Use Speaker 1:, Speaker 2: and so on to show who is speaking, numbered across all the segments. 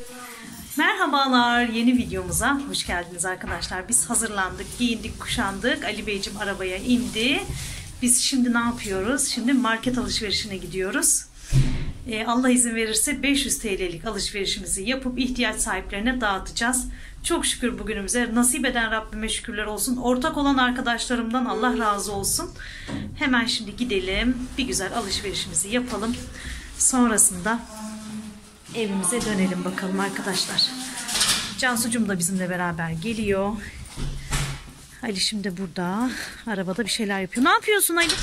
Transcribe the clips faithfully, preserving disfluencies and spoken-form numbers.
Speaker 1: Merhabalar, yeni videomuza hoş geldiniz arkadaşlar. Biz hazırlandık, giyindik, kuşandık. Ali Beyciğim arabaya indi. Biz şimdi ne yapıyoruz? Şimdi market alışverişine gidiyoruz. Ee, Allah izin verirse beş yüz T L'lik alışverişimizi yapıp ihtiyaç sahiplerine dağıtacağız. Çok şükür bugünümüze. Nasip eden Rabbime şükürler olsun. Ortak olan arkadaşlarımdan Allah razı olsun. Hemen şimdi gidelim. Bir güzel alışverişimizi yapalım. Sonrasında evimize dönelim bakalım arkadaşlar. Cansucuğum da bizimle beraber geliyor. Ali şimdi burada. Arabada bir şeyler yapıyor. Ne yapıyorsun Ali?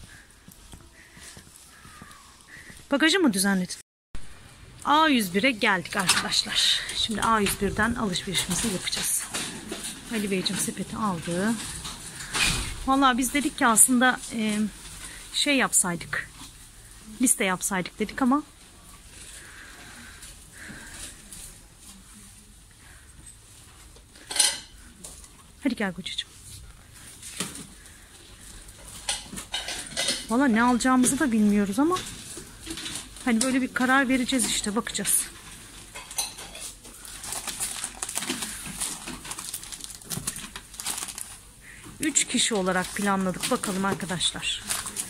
Speaker 1: Bagajı mı düzenledin? A yüz bir'e geldik arkadaşlar. Şimdi A yüz bir'den alışverişimizi yapacağız. Ali Beyciğim sepeti aldı. Vallahi biz dedik ki aslında e, şey yapsaydık. Liste yapsaydık dedik ama hadi gel kocacığım. Valla ne alacağımızı da bilmiyoruz ama hani böyle bir karar vereceğiz işte, bakacağız. Üç kişi olarak planladık, bakalım arkadaşlar.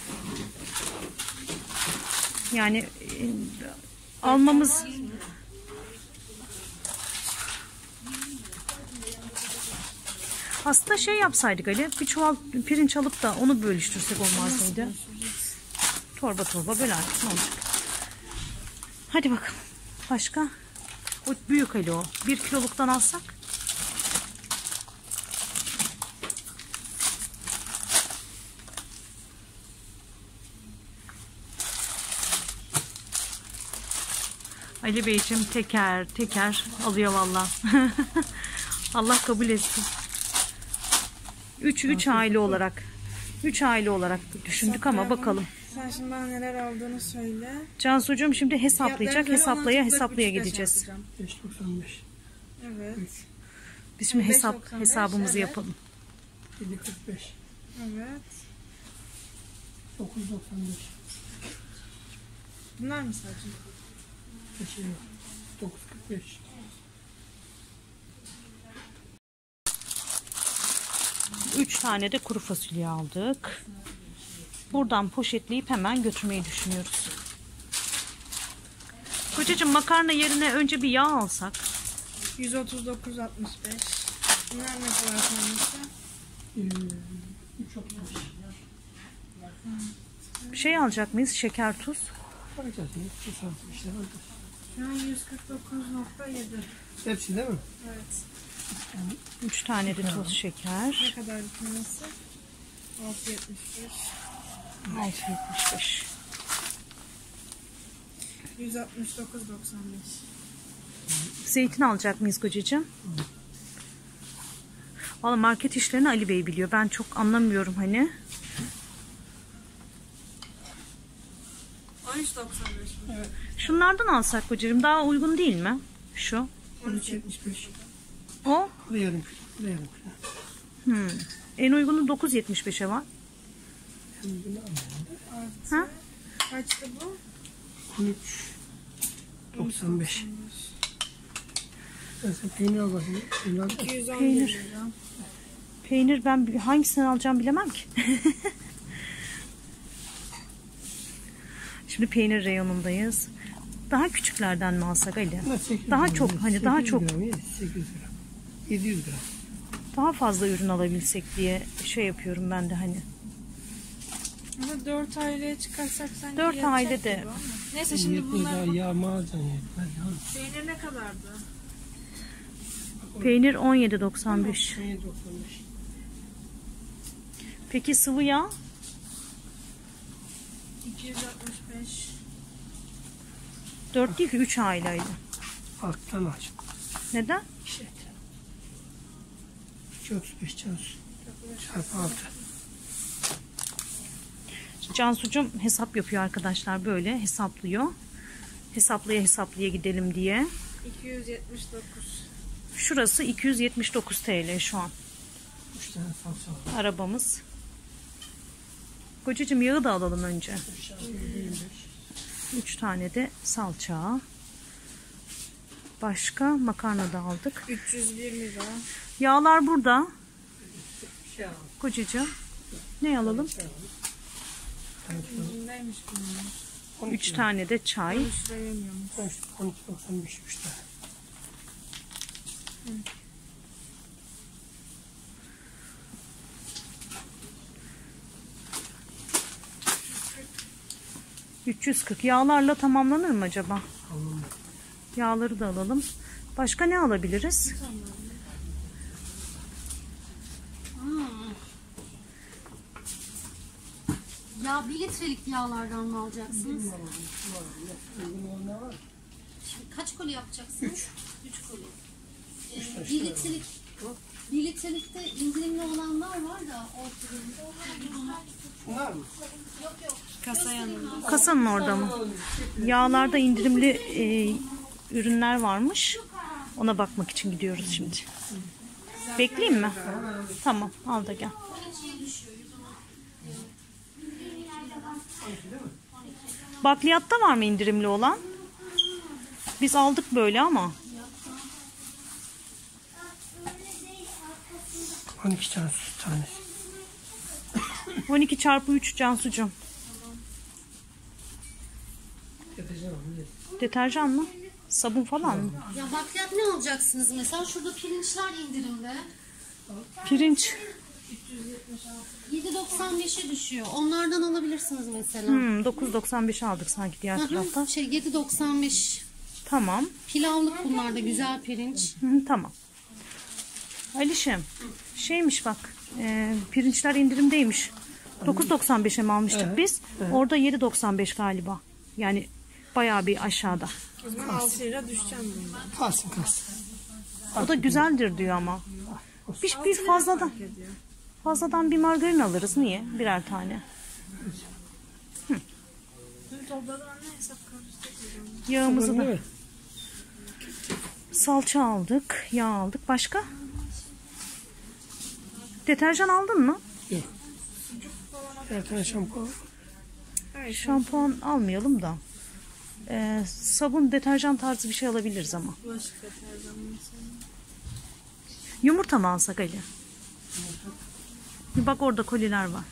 Speaker 1: Yani e, almamız aslında şey yapsaydık Ali, bir çuval pirinç alıp da onu bölüştürsek olmaz mıydı? Torba torba böyle artık ne olacak? Hadi bakalım. Başka? O büyük Ali o. Bir kiloluktan alsak. Ali Beyciğim teker teker alıyor valla. Allah kabul etsin. Üç, üç aile olarak. Üç aile olarak düşündük ama bakalım.
Speaker 2: Sen şimdi bana neler aldığını söyle.
Speaker 1: Cansucuğum şimdi hesaplayacak. Hesaplaya hesaplaya gideceğiz.
Speaker 3: beş doksan beş.
Speaker 2: Evet.
Speaker 1: Biz şimdi hesap hesabımızı
Speaker 2: evet.
Speaker 1: yapalım.
Speaker 3: yedi kırk beş.
Speaker 2: Evet.
Speaker 3: dokuz doksan beş.
Speaker 2: Bunlar mı sadece?
Speaker 3: Şey yok. dokuz kırk beş.
Speaker 1: Üç tane de kuru fasulye aldık. Buradan poşetleyip hemen götürmeyi düşünüyoruz. Kocacığım makarna yerine önce bir yağ alsak.
Speaker 2: yüz otuz dokuz altmış beş. Bunlar ne kadar tanesi?
Speaker 3: üç otuz beş.
Speaker 1: Bir şey alacak mıyız? Şeker, tuz.
Speaker 3: Bakacağız. Hesap işte.
Speaker 2: Şu an yüz kırk dokuz nokta yedi.
Speaker 3: Hepsi değil mi?
Speaker 2: Evet.
Speaker 1: Üç tane de toz şeker.
Speaker 2: Ne kadar bir tanesi? altı yetmiş beş.
Speaker 1: altı yetmiş beş.
Speaker 2: yüz altmış dokuz doksan beş.
Speaker 1: Zeytin alacak mıyız kocacığım? Valla market işlerini Ali Bey biliyor. Ben çok anlamıyorum hani.
Speaker 2: on üç doksan beş.
Speaker 3: Evet.
Speaker 1: Şunlardan alsak kocacığım daha uygun değil mi? Şu.
Speaker 3: on üç yetmiş beş.
Speaker 1: O?
Speaker 3: Bu da yarım kilo. Bu da yarım kilo.
Speaker 1: Hmm. En uygunu dokuz yetmiş beşe var.
Speaker 3: Hem bunu alalım.
Speaker 1: Ha?
Speaker 2: Kaçtı bu?
Speaker 3: on üç doksan beş. Ben sen peynir al bakayım. Peynir al.
Speaker 2: iki yüz on
Speaker 1: Peynir.
Speaker 2: lira.
Speaker 1: Peynir ben hangisini alacağım bilemem ki. Şimdi peynir reyonundayız. Daha küçüklerden mi alsak Ali? Daha çok hani daha çok
Speaker 3: sekiz yüz gram. yedi yüz gram.
Speaker 1: daha fazla ürün alabilsek diye şey yapıyorum ben de hani.
Speaker 2: Ama dört aileye çıkarsak sanki
Speaker 1: Dört
Speaker 2: yetecek
Speaker 1: aile de.
Speaker 2: gibi ama. Neyse şimdi
Speaker 3: Yetmez
Speaker 2: bunlar
Speaker 3: daha yağ mağazan yetmez.
Speaker 2: peynir ne kadardı?
Speaker 1: Peynir on yedi doksan beş.
Speaker 3: on yedi doksan beş.
Speaker 1: Peki sıvı yağ?
Speaker 2: iki yüz altmış beş.
Speaker 1: dört değil ki üç aileydi.
Speaker 3: Alttan aç.
Speaker 1: Neden?
Speaker 3: İşte. iki otuz beş çarpı çarpı altı.
Speaker 1: Cansucuğum hesap yapıyor arkadaşlar, böyle hesaplıyor. Hesaplaya hesaplaya gidelim diye.
Speaker 2: iki yüz yetmiş dokuz.
Speaker 1: Şurası iki yüz yetmiş dokuz T L şu an.
Speaker 3: üç tane salça var.
Speaker 1: Arabamız. Kocacığım yağı da alalım önce. üç tane de salça. Başka makarna da aldık.
Speaker 2: üç yüz bir lira.
Speaker 1: Yağlar burada.
Speaker 3: Bir şey alalım.
Speaker 1: Kocacığım. Ne alalım?
Speaker 2: İçindeymiş bunlar.
Speaker 1: Üç tane de çay.
Speaker 2: on üç lira yemiyormuş.
Speaker 3: on iki doksan beş üç tane.
Speaker 1: üç yüz kırk. Yağlarla tamamlanır mı acaba?
Speaker 3: Anladım.
Speaker 1: Yağları da alalım. Başka ne alabiliriz?
Speaker 4: Ya bir litrelik yağlardan mı alacaksınız? Şimdi kaç koli yapacaksınız? Üç. Üç koli. Ee, bir litrelik, bir litrelikte indirimli olanlar var da ortalığında.
Speaker 3: Bunlar mı?
Speaker 4: Yok yok.
Speaker 2: Kasa yanında.
Speaker 1: Kasanın orada mı? Yağlarda indirimli e, ürünler varmış. Ona bakmak için gidiyoruz şimdi. Bekleyeyim mi? Tamam, al da gel. Bakliyatta var mı indirimli olan? Biz aldık böyle ama.
Speaker 3: on iki tane süt tanesi.
Speaker 1: on iki çarpı üç Cansucuğum.
Speaker 3: Yapacağım.
Speaker 1: Deterjan mı? Sabun falan mı?
Speaker 4: Ya bakliyat ne alacaksınız mesela? Şurada pirinçler indirimde.
Speaker 1: Pirinç.
Speaker 4: yedi doksan beşe düşüyor. Onlardan alabilirsiniz mesela.
Speaker 1: Hmm, dokuz doksan beş aldık sanki diğer
Speaker 4: Hı hı,
Speaker 1: taraftan.
Speaker 4: şey yedi doksan beş.
Speaker 1: Tamam.
Speaker 4: Pilavlık bunlar da güzel pirinç.
Speaker 1: Hı, tamam. Alişem. Şeymiş bak. E, pirinçler indirimdeymiş. dokuz doksan beşe mi almıştık
Speaker 3: Evet,
Speaker 1: biz? Orada yedi doksan beş galiba. Yani bayağı bir aşağıda.
Speaker 2: O zaman altı lira düşeceğim bundan.
Speaker 3: Kalsın kalsın.
Speaker 1: O da güzeldir diyor ama. Bir, bir fazladan. Fazladan bir margarin alırız. Niye? Birer tane.
Speaker 2: Dün topladım anne hesap karıştırdım.
Speaker 1: Yağımızı da.
Speaker 3: Evet.
Speaker 1: Salça aldık. Yağ aldık. Başka? Deterjan aldın mı?
Speaker 3: Yok. Bir tane şampuan.
Speaker 2: Evet.
Speaker 1: Şampuan almayalım da. Ee, sabun, deterjan tarzı bir şey alabiliriz ama.
Speaker 2: Bulaşık deterjanı mesela.
Speaker 1: Yumurta mı alsak Ali? Bir bak orada koliler var.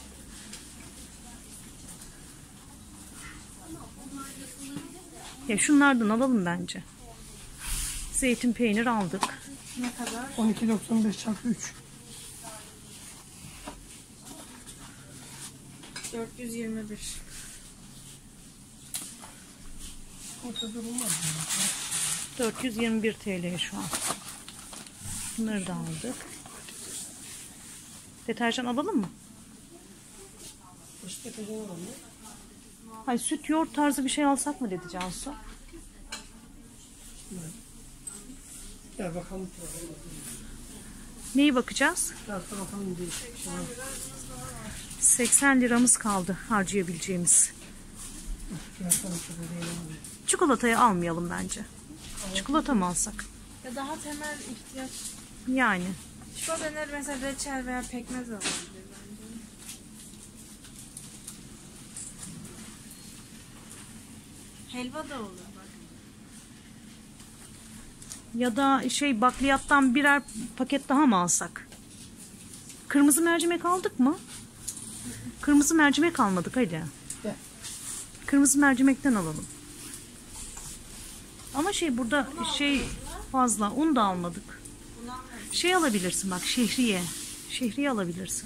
Speaker 1: Ya şunlardan alalım bence. Zeytin, peynir aldık.
Speaker 2: Ne kadar?
Speaker 3: on iki doksan beş çarpı üç.
Speaker 2: dört yüz yirmi bir.
Speaker 3: Ortada bulmaz.
Speaker 1: dört yüz yirmi bir T L şu an. Bunları da aldık. Deterjan alalım mı?
Speaker 3: İşte deterjan alalım.
Speaker 1: Hayır, süt yoğurt tarzı bir şey alsak mı dedi Cansu.
Speaker 3: Gel bakalım.
Speaker 1: Neyi bakacağız?
Speaker 3: Biraz da bakalım değişik bir şey var.
Speaker 1: seksen liramız kaldı harcayabileceğimiz.
Speaker 3: Biraz da bakalım.
Speaker 1: Çikolatayı almayalım bence. Çikolata mı alsak?
Speaker 2: Ya daha temel ihtiyaç.
Speaker 1: Yani.
Speaker 2: Şu denir mesela reçel veya pekmez alabilir bence. Helva da olur bak.
Speaker 1: Ya da şey bakliyattan birer paket daha mı alsak? Kırmızı mercimek aldık mı? Kırmızı mercimek almadık hadi.
Speaker 3: Gel.
Speaker 1: Kırmızı mercimekten alalım. Ama şey burada şey fazla un da almadık. Şey alabilirsin bak, şehriye. Şehriye alabilirsin.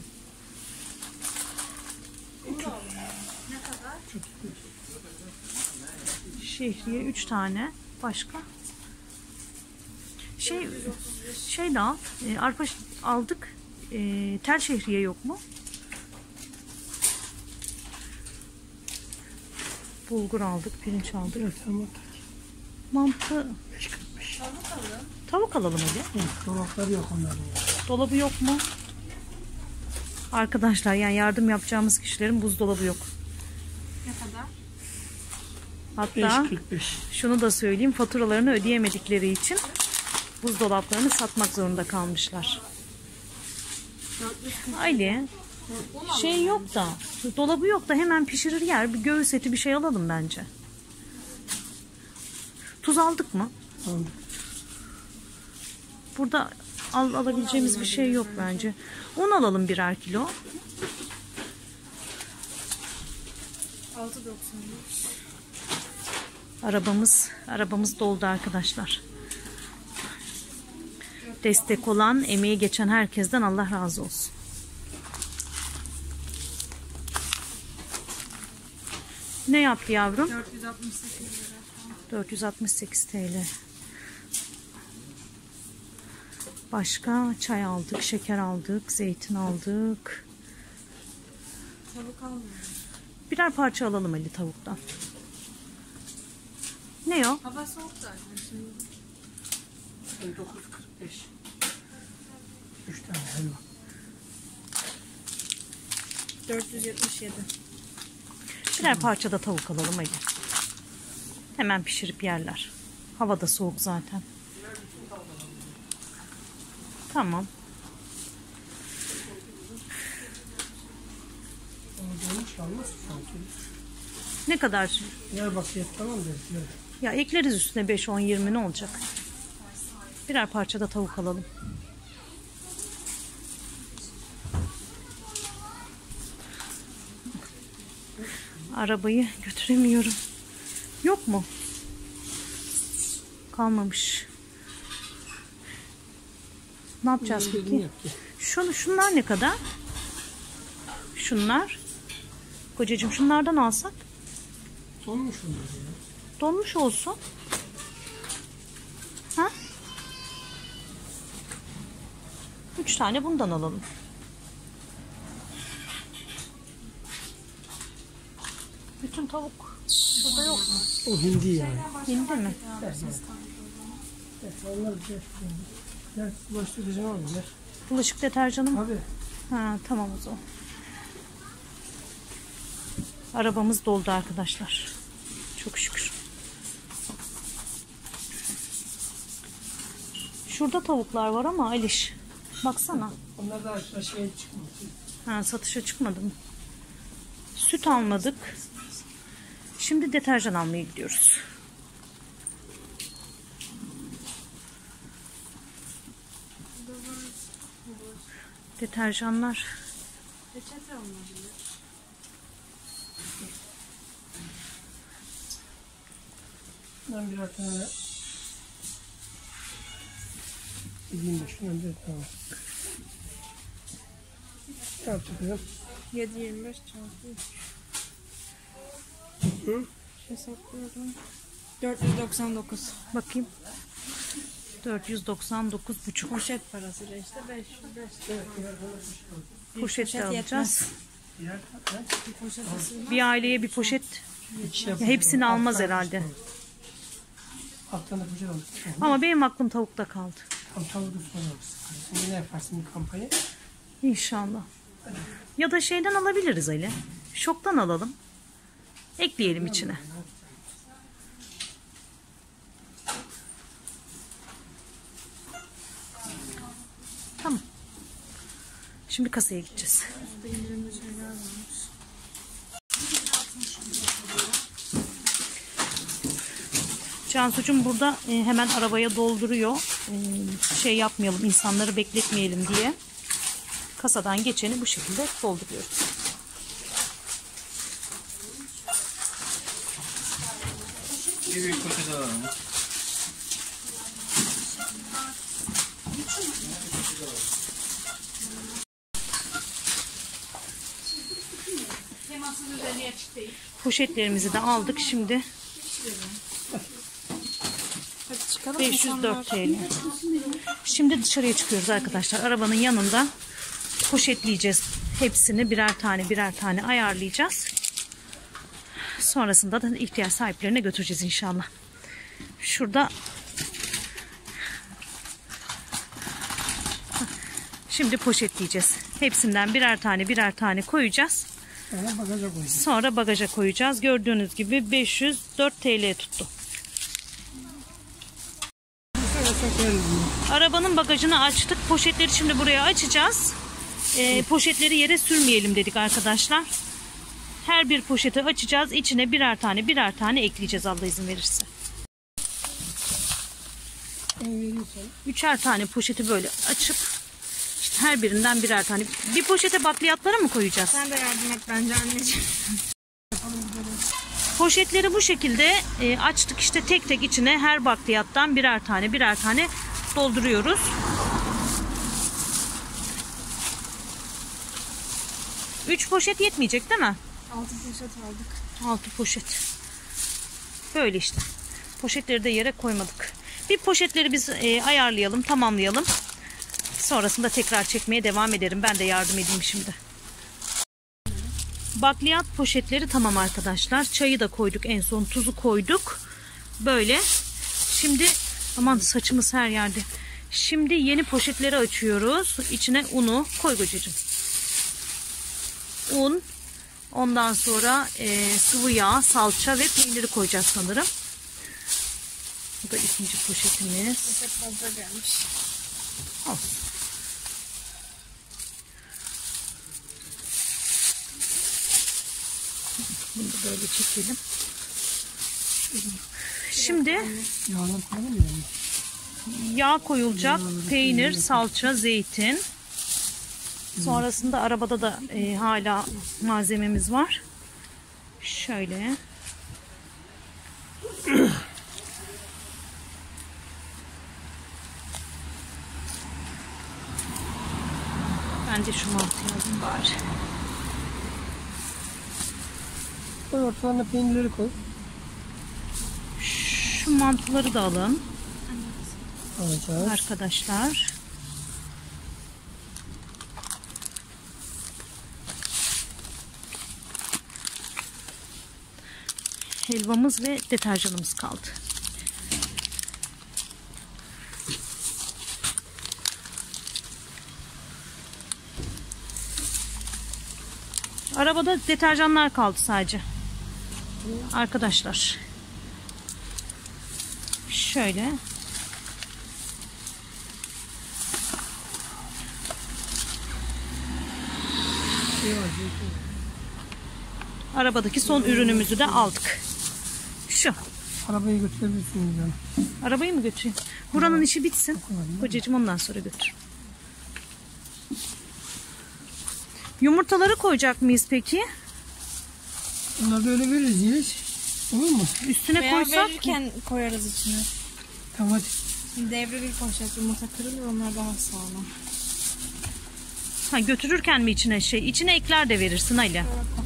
Speaker 1: Şehriye üç tane. Başka? Şey şey de al. E, arpa ş- aldık. E, tel şehriye yok mu? Bulgur aldık, pirinç aldık.
Speaker 3: Evet tamam.
Speaker 1: Mantı,
Speaker 3: beş kırk beş.
Speaker 1: tavuk alalım hadi.
Speaker 3: Dolapları yok onların.
Speaker 1: Dolabı yok mu? Arkadaşlar yani yardım yapacağımız kişilerin buzdolabı yok.
Speaker 2: Ne kadar?
Speaker 1: Hatta
Speaker 3: beş kırk beş.
Speaker 1: şunu da söyleyeyim, faturalarını ödeyemedikleri için buzdolaplarını satmak zorunda kalmışlar. Ali şey yok da, dolabı yok da hemen pişirir yer, bir göğüs eti bir şey alalım bence. Tuz aldık mı?
Speaker 3: Tamam.
Speaker 1: Burada al, alabileceğimiz bir şey yok bence. Un alalım birer kilo.
Speaker 2: altı doksan beş.
Speaker 1: Arabamız arabamız doldu arkadaşlar. Destek olan, emeği geçen herkesten Allah razı olsun. Ne yaptı yavrum?
Speaker 2: dört yüz altmış sekiz lira.
Speaker 1: dört yüz altmış sekiz TL. Başka çay aldık, şeker aldık, zeytin aldık.
Speaker 2: Tavuk almıyorum.
Speaker 1: Birer parça alalım Ali tavuktan. Ne o?
Speaker 2: Hava soğuk zaten şimdi.
Speaker 3: dokuz kırk beş. üç tane helva.
Speaker 2: dört yüz yetmiş yedi.
Speaker 1: Birer parça da tavuk alalım Ali. Hemen pişirip yerler. Hava da soğuk zaten. Tamam.
Speaker 3: Onu dolmuş almaz sanki.
Speaker 1: Ne kadar?
Speaker 3: Diyarbakır tamam der.
Speaker 1: Ya ekleriz üstüne beş, on, yirmi ne olacak? Birer parça da tavuk alalım. Arabayı götüremiyorum. Yok mu? Kalmamış. Ne yapacağız peki? Şunu, şunlar ne kadar? Şunlar. Kocacığım şunlardan alsak.
Speaker 3: Dolmuş onlar ya.
Speaker 1: Donmuş olsun. Ha? Üç tane bundan alalım. Bütün tavuk şurada yok mu?
Speaker 3: O hindi yani.
Speaker 1: Hindi mi?
Speaker 3: Evet, onlar bir şey. Gel bulaştırıcı var mı? Gel.
Speaker 1: Bulaşık deterjanım.
Speaker 3: Abi.
Speaker 1: Ha, tamam o zaman. Arabamız doldu arkadaşlar. Çok şükür. Şurada tavuklar var ama Aliş. Baksana.
Speaker 3: Onlar da aşağı şey çıkmıyor.
Speaker 1: Ha, satışa çıkmadı mı? Süt almadık. Şimdi deterjan almaya gidiyoruz. Deterjanlar.
Speaker 2: Reçete olabilir.
Speaker 3: Ben birer tane yediğim de şundan bir tamam. Ne yapacağım?
Speaker 2: yedi yirmi beş çarpı üç.
Speaker 3: Hı?
Speaker 2: Hesaplıyorum. dört yüz doksan dokuz.
Speaker 1: Bakayım. dört yüz doksan dokuz buçuk.
Speaker 2: Poşet parasıyla işte beş yüz beş.
Speaker 1: Poşet de alacağız.
Speaker 3: Birer tane.
Speaker 2: Bir poşet asıl.
Speaker 1: Bir aileye bir poşet.
Speaker 3: İki
Speaker 1: Ya
Speaker 3: yapalım.
Speaker 1: hepsini almaz
Speaker 3: Alttan
Speaker 1: herhalde.
Speaker 3: Alttan da poşet aldık.
Speaker 1: Ama benim aklım tavukta kaldı.
Speaker 3: Tam tavuğu sonra alırız. Şimdi ne yaparsın bir kampanya?
Speaker 1: İnşallah. Ya da şeyden alabiliriz Ali. Şoktan alalım. Ekleyelim içine. Tamam. Şimdi kasaya gideceğiz.
Speaker 2: Burada indirimli şeyler varmış.
Speaker 1: Cansucuğum burada e, hemen arabaya dolduruyor. E, şey yapmayalım, insanları bekletmeyelim diye. Kasadan geçeni bu şekilde dolduruyoruz.
Speaker 5: Bir büyük poşet alalım.
Speaker 1: Poşetlerimizi de aldık. Şimdi
Speaker 2: Hadi çıkalım.
Speaker 1: beş yüz dört TL. Şimdi dışarıya çıkıyoruz arkadaşlar. Arabanın yanında poşetleyeceğiz. Hepsini birer tane birer tane ayarlayacağız. Sonrasında da ihtiyaç sahiplerine götüreceğiz inşallah. Şurada şimdi poşetleyeceğiz. Hepsinden birer tane birer tane koyacağız.
Speaker 3: Sonra bagaja koyacağız.
Speaker 1: Sonra bagaja koyacağız. Gördüğünüz gibi beş yüz dört TL tuttu. Arabanın bagajını açtık. Poşetleri şimdi buraya açacağız. Ee, poşetleri yere sürmeyelim dedik arkadaşlar. Her bir poşeti açacağız. İçine birer tane birer tane ekleyeceğiz Allah izin verirse.
Speaker 3: Sen veriyorsan.
Speaker 1: Üçer tane poşeti böyle açıp işte her birinden birer tane. Bir poşete bakliyatları mı koyacağız?
Speaker 2: Sen de yardım et bence anneciğim.
Speaker 1: Poşetleri bu şekilde e, açtık işte tek tek içine her bakliyattan birer tane birer tane dolduruyoruz. Üç poşet yetmeyecek değil mi?
Speaker 2: Altı poşet aldık.
Speaker 1: Altı poşet. Böyle işte. Poşetleri de yere koymadık. Bir poşetleri biz e, ayarlayalım, tamamlayalım. Sonrasında tekrar çekmeye devam ederim. Ben de yardım edeyim şimdi. Bakliyat poşetleri tamam arkadaşlar. Çayı da koyduk en son. Tuzu koyduk. Böyle. Şimdi aman saçımız her yerde. Şimdi yeni poşetleri açıyoruz. İçine unu koy kocacığım. Un. Ondan sonra e, sıvı yağ, salça ve peyniri koyacağız sanırım. Bu da ikinci poşetimiz.
Speaker 2: Poşet fazla gelmiş.
Speaker 1: Olsun. Bunu da böyle çekelim. Şimdi
Speaker 3: Yağdan koyalım mı yani?
Speaker 1: yağ koyulacak, peynir, salça, zeytin. Sonrasında arabada da e, hala malzememiz var. Şöyle. Ben de şu mantıyı alayım bari.
Speaker 3: Koy ortalarına peynirleri koy.
Speaker 1: Şu mantıları da alın
Speaker 3: Alacağız.
Speaker 1: arkadaşlar. Helvamız ve deterjanımız kaldı. Arabada deterjanlar kaldı sadece. Arkadaşlar. Şöyle. Arabadaki son ürünümüzü de aldık. Şu.
Speaker 3: Arabayı götürebilirsiniz yani.
Speaker 1: Arabayı mı götüreyim? Buranın işi bitsin. Kocacığım ondan sonra götür. Yumurtaları koyacak mıyız peki?
Speaker 3: Bunları da öyle veririz yiyiz. Olur mu?
Speaker 1: Üstüne
Speaker 2: Veya
Speaker 1: koysak mı?
Speaker 2: verirken koyarız içine.
Speaker 3: Tamam hadi.
Speaker 2: Şimdi devre bir poşet yumurta kırılıyor, onlar daha sağlam.
Speaker 1: Ha, götürürken mi içine şey? İçine ekler de verirsin Ali.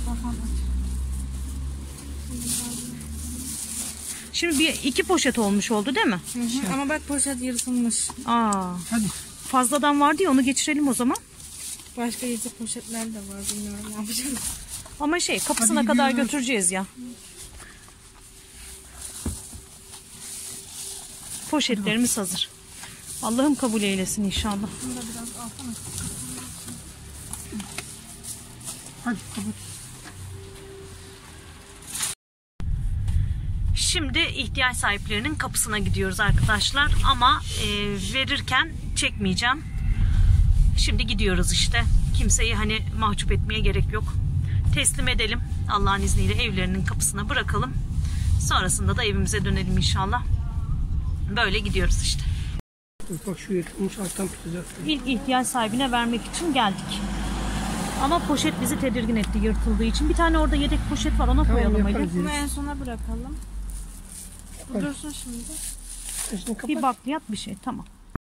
Speaker 1: Şimdi bir iki poşet olmuş oldu değil mi?
Speaker 2: Hı hı. Ama bak poşet yırtılmış.
Speaker 1: Aa,
Speaker 3: Hadi.
Speaker 1: fazladan vardı ya onu geçirelim o zaman.
Speaker 2: Başka yırtık poşetler de var, bilmiyorum ne yapacağım.
Speaker 1: Ama şey kapısına
Speaker 3: Hadi
Speaker 1: kadar
Speaker 3: gidiyoruz.
Speaker 1: götüreceğiz ya. Poşetlerimiz hazır. Allah'ım kabul eylesin inşallah.
Speaker 2: Bunu da biraz alsana.
Speaker 3: Hadi kapat.
Speaker 1: Şimdi ihtiyaç sahiplerinin kapısına gidiyoruz arkadaşlar. Ama e, verirken çekmeyeceğim. Şimdi gidiyoruz işte. Kimseyi hani mahcup etmeye gerek yok. Teslim edelim. Allah'ın izniyle evlerinin kapısına bırakalım. Sonrasında da evimize dönelim inşallah. Böyle gidiyoruz işte.
Speaker 3: Bak şu yırtılmış alttan tutacak.
Speaker 1: İlk ihtiyaç sahibine vermek için geldik. Ama poşet bizi tedirgin etti yırtıldığı için. Bir tane orada yedek poşet var, ona
Speaker 3: Tamam,
Speaker 1: koyalım Ali.
Speaker 3: yaparız.
Speaker 2: Bunu en sona bırakalım. Bu
Speaker 3: Evet.
Speaker 2: dursun şimdi.
Speaker 3: Şimdi kapat.
Speaker 1: Bir bakliyat bir şey, tamam.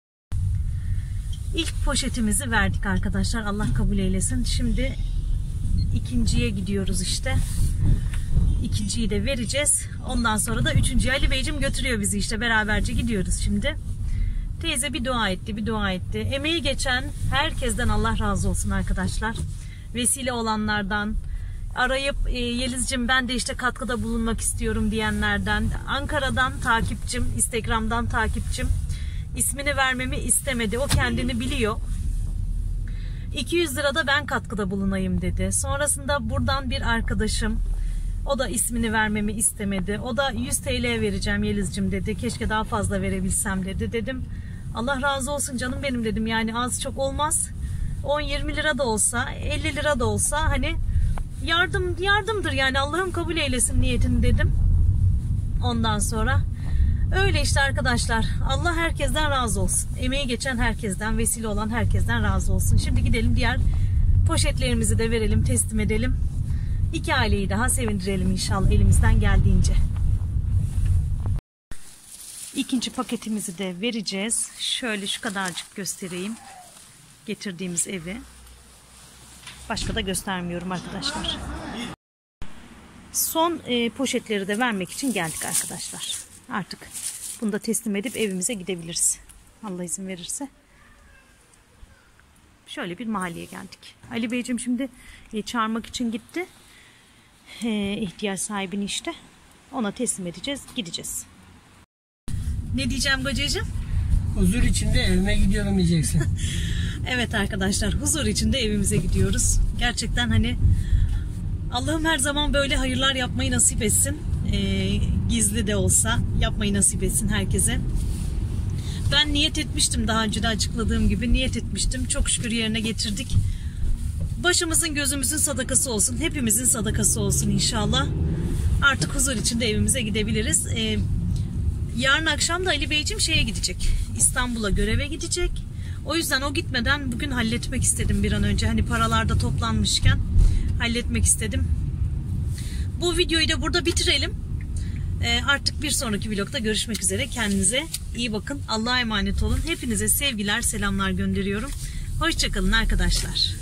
Speaker 1: İlk poşetimizi verdik arkadaşlar. Allah kabul eylesin. Şimdi ikinciye gidiyoruz işte. İkinciyi de vereceğiz. Ondan sonra da üçüncüye Ali Beyciğim götürüyor bizi işte. Beraberce gidiyoruz şimdi. Teyze bir dua etti, bir dua etti. Emeği geçen herkesten Allah razı olsun arkadaşlar. Vesile olanlardan, arayıp e, Yeliz'cim ben de işte katkıda bulunmak istiyorum diyenlerden, Ankara'dan takipçim, Instagram'dan takipçim. İsmini vermemi istemedi. O kendini biliyor. iki yüz lira da ben katkıda bulunayım dedi. Sonrasında buradan bir arkadaşım, o da ismini vermemi istemedi. O da yüz TL vereceğim Yeliz'cim dedi. Keşke daha fazla verebilsem dedi. Dedim Allah razı olsun canım benim dedim. Yani az çok olmaz. on yirmi lira da olsa, elli lira da olsa hani yardım yardımdır yani Allah'ım kabul eylesin niyetini dedim. Ondan sonra Öyle işte arkadaşlar. Allah herkesten razı olsun. Emeği geçen herkesten, vesile olan herkesten razı olsun. Şimdi gidelim diğer poşetlerimizi de verelim, teslim edelim. İki aileyi daha sevindirelim inşallah elimizden geldiğince. İkinci paketimizi de vereceğiz. Şöyle şu kadarcık göstereyim. Getirdiğimiz evi. Başka da göstermiyorum arkadaşlar. Son e, poşetleri de vermek için geldik arkadaşlar. Artık bunu da teslim edip evimize gidebiliriz. Allah izin verirse. Şöyle bir mahalleye geldik. Ali Beyciğim şimdi e, çağırmak için gitti. E, ihtiyaç sahibini işte. Ona teslim edeceğiz. Gideceğiz. Ne diyeceğim kocacığım?
Speaker 3: Huzur içinde evime gidiyorum diyeceksin.
Speaker 1: Evet arkadaşlar, huzur içinde evimize gidiyoruz. Gerçekten hani Allah'ım her zaman böyle hayırlar yapmayı nasip etsin. Ee, gizli de olsa yapmayı nasip etsin herkese. Ben niyet etmiştim, daha önce de açıkladığım gibi niyet etmiştim. Çok şükür yerine getirdik. Başımızın gözümüzün sadakası olsun. Hepimizin sadakası olsun inşallah. Artık huzur içinde evimize gidebiliriz. Ee, yarın akşam da Ali Beyciğim şeye gidecek. İstanbul'a göreve gidecek. O yüzden o gitmeden bugün halletmek istedim bir an önce. Hani paralar da toplanmışken halletmek istedim. Bu videoyu da burada bitirelim. Ee, artık bir sonraki vlogda görüşmek üzere. Kendinize iyi bakın. Allah'a emanet olun. Hepinize sevgiler, selamlar gönderiyorum. Hoşça kalın arkadaşlar.